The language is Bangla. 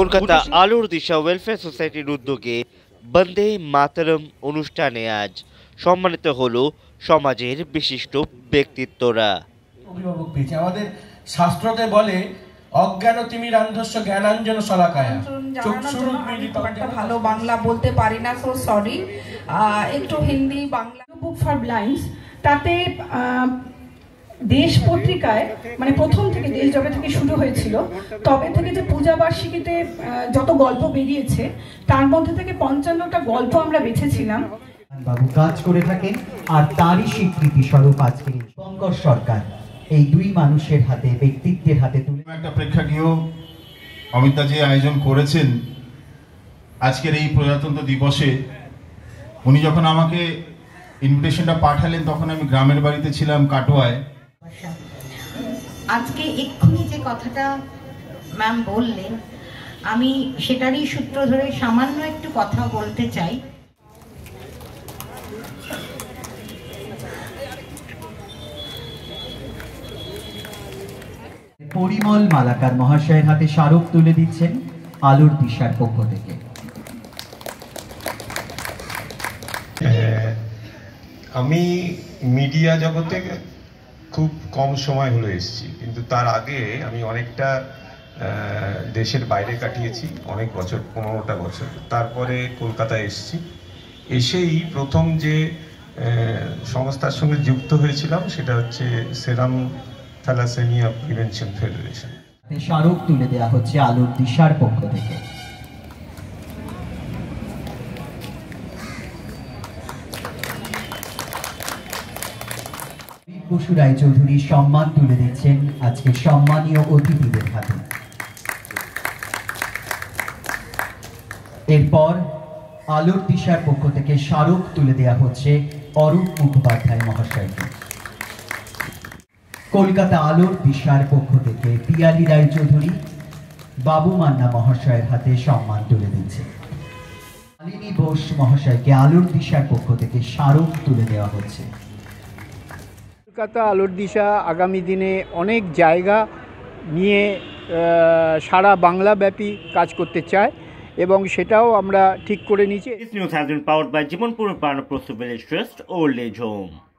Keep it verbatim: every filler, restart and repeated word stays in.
কলকাতা আলোর দিশা ওয়েলফেয়ার সোসাইটির উদ্যোগে বন্দে মাতরম অনুষ্ঠানে আজ সম্মানিত হলো সমাজের বিশিষ্ট ব্যক্তিত্বরা। অভিভাবক পেয়েছে। আমাদের শাস্ত্রতে বলে অজ্ঞান তিমির অন্ধস্য জ্ঞানাঞ্জন শলাকায়া। একটা ভালো বাংলা বলতে পারি না, সো সরি। একটু Hindi Bangla book for blinds, তাতে দেশ পত্রিকায় মানে প্রথম থেকে দেশ যবে থেকে শুরু হয়েছিল তবে থেকে যে পূজা বার্ষিকীতে যত গল্প বেরিয়েছে তার মধ্যে থেকে পঞ্চান্নটা গল্প আমরা বেছেছিলাম। বাবু কাজ করে থাকেন আর তারই স্বীকৃতি স্বরূপ আজকে শঙ্কর সরকার এই দুই মানুষের হাতে ব্যক্তিত্বের হাতে তুলে একটা প্রেক্ষাগৃহ অমিতা যে আয়োজন করেছেন আজকের এই প্রজাতন্ত্র দিবসে। উনি যখন আমাকে ইনভিটেশনটা পাঠালেন তখন আমি গ্রামের বাড়িতে ছিলাম কাটোয়ায়। আজকে এক্ষুনি যে কথাটা ম্যাম বললেন আমি সেটারই সূত্র ধরে সামান্য একটু কথা বলতে চাই। পরিমল মালাকার মহাশয়ের হাতে স্মারক তুলে দিচ্ছেন আলোর দিশার পক্ষ থেকে। আমি মিডিয়া জগতে খুব কম সময় হলো এসেছি, কিন্তু তার আগে আমি অনেকটা দেশের বাইরে কাটিয়েছি, অনেক বছর, পনেরোটা বছর। তারপরে কলকাতায় এসেছি। এসেই প্রথম যে সংস্থার সঙ্গে যুক্ত হয়েছিলাম সেটা হচ্ছে সেরাম থ্যালাসেমিয়া প্রিভেনশন ফেডারেশন। স্মারক তুলে দেওয়া হচ্ছে আলোর দিশার পক্ষ থেকে। বসু রায়চৌধুরী সম্মান তুলে দিচ্ছেন আজকে সম্মানীয় অতিথিদের হাতে। এরপর আলোর দিশার পক্ষ থেকে স্মারক তুলে দেওয়া হচ্ছে অরূপ মুখোপাধ্যায় মহাশয়কে। কলকাতা আলোর দিশার পক্ষ থেকে পিয়ালি রায়চৌধুরী বাবু মান্না মহাশয়ের হাতে সম্মান তুলে দিচ্ছে। শালিনী বোস মহাশয়কে আলোর দিশার পক্ষ থেকে স্মারক তুলে দেওয়া হচ্ছে। কলকাতা আলোর দিশা আগামী দিনে অনেক জায়গা নিয়ে সারা বাংলাব্যাপী কাজ করতে চায় এবং সেটাও আমরা ঠিক করে নিয়েছি। This news has been powered by Jimonpur Prana Prosperity Trust, Old Age Home.